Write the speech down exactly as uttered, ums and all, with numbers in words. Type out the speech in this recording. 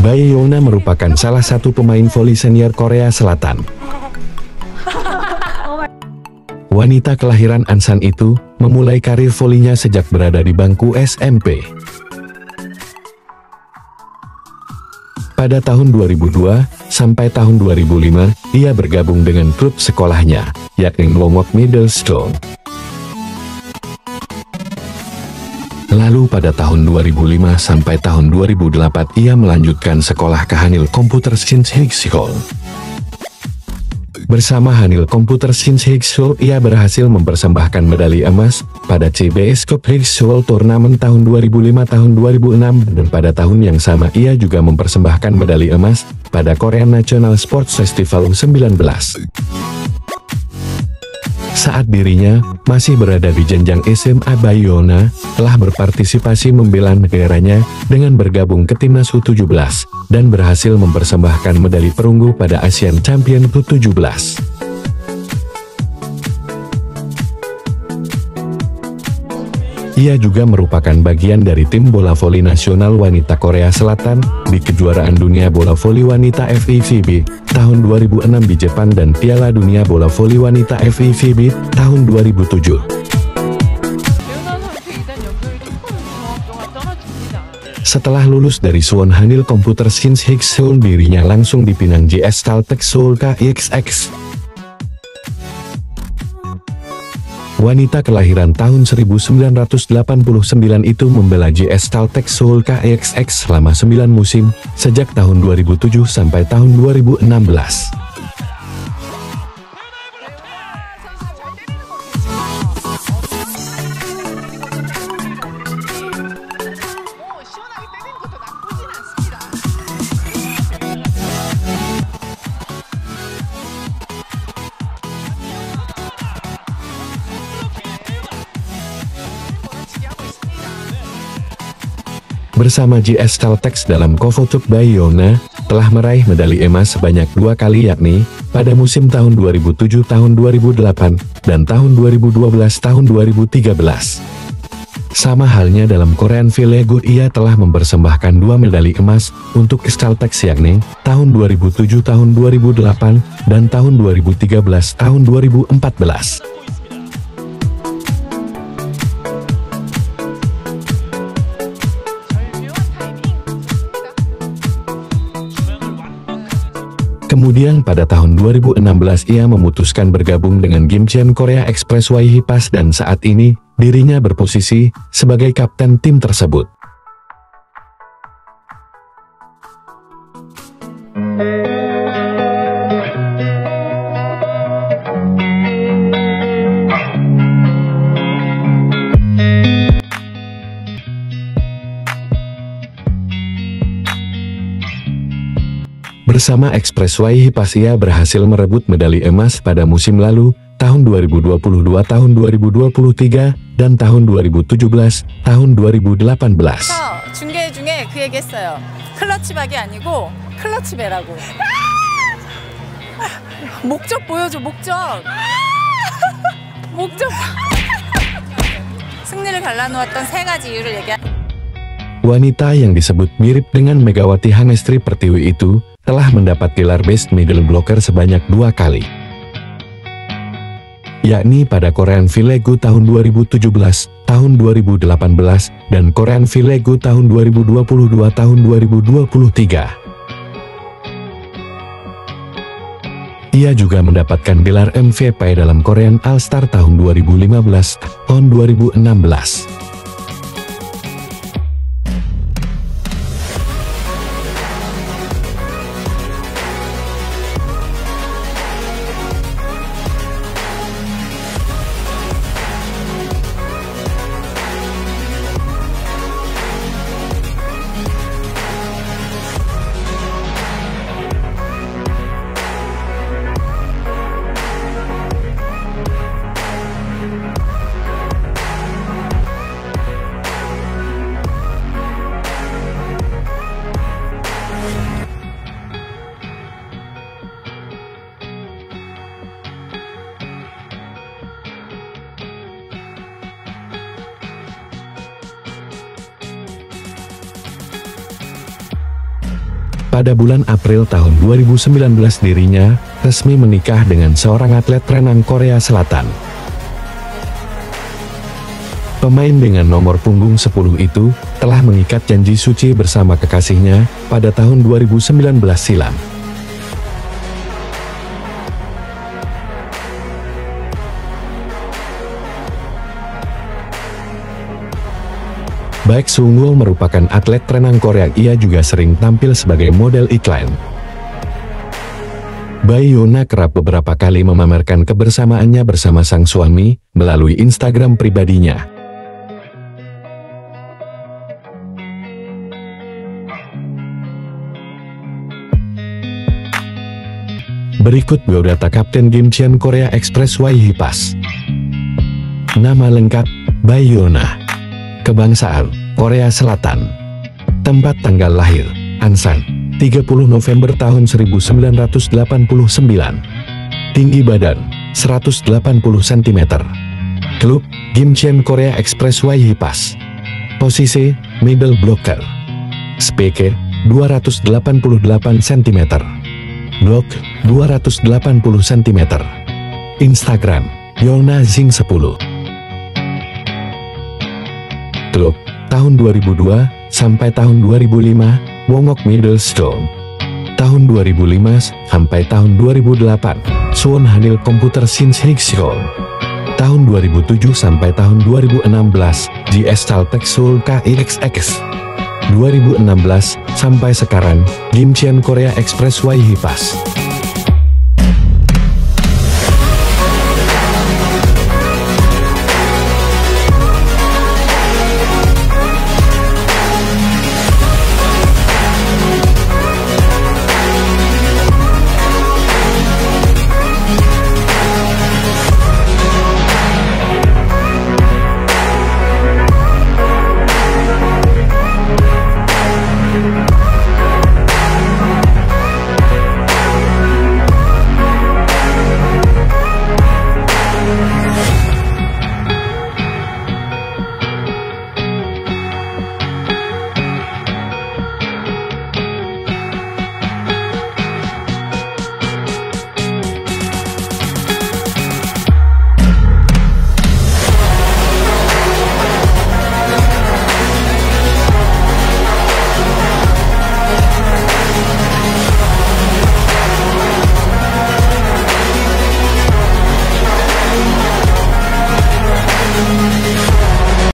Bae-yeona merupakan salah satu pemain voli senior Korea Selatan. Wanita kelahiran Ansan itu memulai karir volinya sejak berada di bangku S M P. Pada tahun dua ribu dua sampai tahun dua ribu lima, ia bergabung dengan klub sekolahnya, yakni Longwook Middle School. Lalu pada tahun dua ribu lima sampai tahun dua ribu delapan ia melanjutkan sekolah ke Hanil Computer Science High School. Bersama Hanil Computer Science High School ia berhasil mempersembahkan medali emas pada C B S Cup High School Tournament tahun dua ribu lima tahun dua ribu enam, dan pada tahun yang sama ia juga mempersembahkan medali emas pada Korean National Sports Festival U sembilan belas. Saat dirinya masih berada di jenjang S M A, Bae-yeona telah berpartisipasi membela negaranya dengan bergabung ke timnas U tujuh belas dan berhasil mempersembahkan medali perunggu pada Asian Champion U tujuh belas. Ia juga merupakan bagian dari tim bola voli nasional wanita Korea Selatan di kejuaraan dunia bola voli wanita F I V B tahun dua ribu enam di Jepang dan Piala Dunia Bola Voli Wanita F I V B tahun dua ribu tujuh. Setelah lulus dari Suwon Hanil Computer Science High School, dirinya langsung dipinang J S Caltech Seoul K X X. Wanita kelahiran tahun seribu sembilan ratus delapan puluh sembilan itu membela J S Caltech Seoul K X X selama sembilan musim, sejak tahun dua ribu tujuh sampai tahun dua ribu enam belas. Bersama J S Caltech dalam KOFOTUK, Bae-yeona telah meraih medali emas sebanyak dua kali, yakni pada musim tahun dua ribu tujuh tahun dua ribu delapan dan tahun dua ribu dua belas tahun dua ribu tiga belas. Sama halnya dalam Korean Village, ia telah mempersembahkan dua medali emas untuk Caltech, yakni tahun dua ribu tujuh tahun dua ribu delapan dan tahun dua ribu tiga belas tahun dua ribu empat belas. Kemudian pada tahun dua ribu enam belas ia memutuskan bergabung dengan Gimcheon Korea Express Yhipas dan saat ini dirinya berposisi sebagai kapten tim tersebut. Bersama Express Yhipas ia berhasil merebut medali emas pada musim lalu, tahun dua ribu dua puluh dua, tahun dua ribu dua puluh tiga, dan tahun dua ribu tujuh belas, tahun dua ribu delapan belas. 중계 중에 그 얘기했어요. 클러치박이 아니고 클러치배라고. 목적 보여줘, 목적. 목적. 승리를 갈라놓았던 세 가지 이유를 얘기한. Wanita yang disebut mirip dengan Megawati Hangestri Pertiwi itu telah mendapat gelar Best Middle Blocker sebanyak dua kali, yakni pada Korean Village tahun dua ribu tujuh belas, tahun dua ribu delapan belas, dan Korean Village tahun dua ribu dua puluh dua tahun dua ribu dua puluh tiga. Ia juga mendapatkan gelar M V P dalam Korean All Star tahun dua ribu lima belas, tahun dua ribu enam belas. Pada bulan April tahun dua ribu sembilan belas dirinya resmi menikah dengan seorang atlet renang Korea Selatan. Pemain dengan nomor punggung sepuluh itu telah mengikat janji suci bersama kekasihnya pada tahun dua ribu sembilan belas silam. Baek Sung-woo merupakan atlet renang Korea, ia juga sering tampil sebagai model iklan. Baekhyuna kerap beberapa kali memamerkan kebersamaannya bersama sang suami melalui Instagram pribadinya. Berikut biodata Kapten Gimcheon Korea Express Yhipas. Nama lengkap, Baekhyuna. Kebangsaan, Korea Selatan. Tempat tanggal lahir, Ansan, tiga puluh November tahun seribu sembilan ratus delapan puluh sembilan. Tinggi badan, seratus delapan puluh sentimeter. Klub, Gimcheon Korea Express Yhipas. Posisi, middle blocker. Speed, dua ratus delapan puluh delapan sentimeter. Block, dua ratus delapan puluh sentimeter. Instagram, Yona Zing sepuluh. Klub, tahun dua ribu dua sampai tahun dua ribu lima, Wongok Middlestone. Tahun dua ribu lima sampai tahun dua ribu delapan, Suwon Hanil Computer Science Higseol. Tahun dua ribu tujuh sampai tahun dua ribu enam belas, G S Caltech Seoul K I X X. dua ribu enam belas sampai sekarang, Gimcheon Korea Express Yhipas.